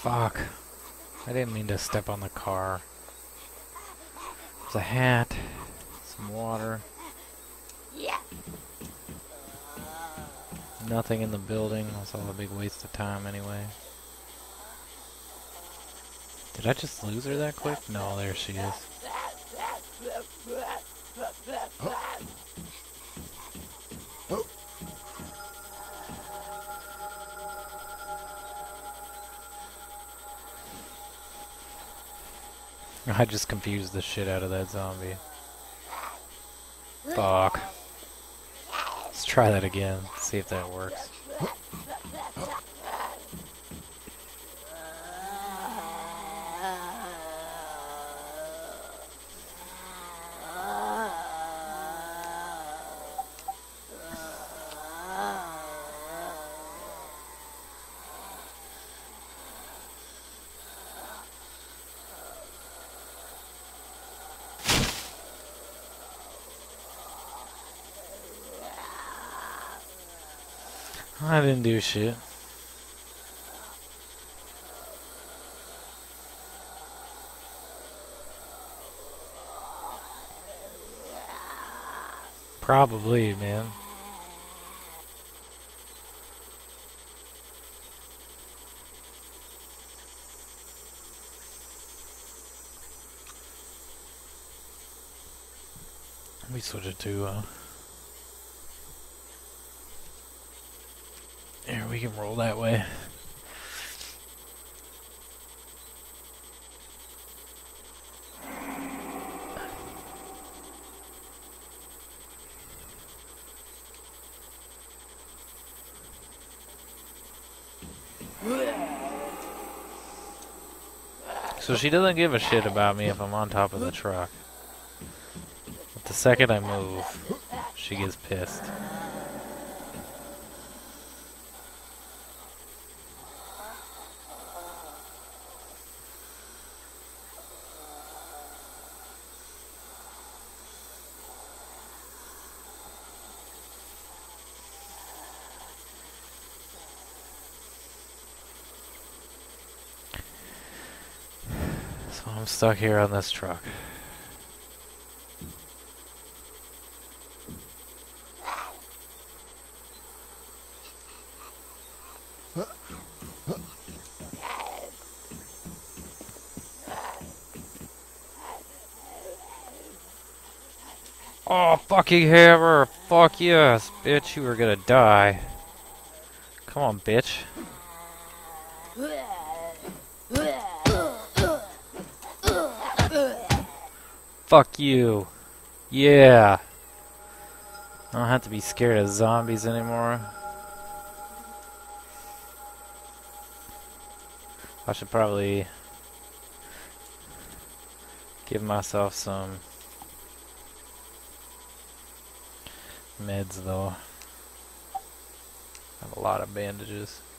Fuck. I didn't mean to step on the car. There's a hat, some water. Nothing in the building. That's all a big waste of time anyway. Did I just lose her that quick? No, there she is. I just confused the shit out of that zombie. Fuck. Let's try that again. See if that works. I didn't do shit. Probably, man. Let me switch it to, here, we can roll that way. So she doesn't give a shit about me if I'm on top of the truck. But the second I move, she gets pissed. So I'm stuck here on this truck. Oh, fucking hammer! Fuck yes, bitch, you were gonna die. Come on, bitch. Fuck you. Yeah. I don't have to be scared of zombies anymore. I should probably give myself some meds though. I have a lot of bandages.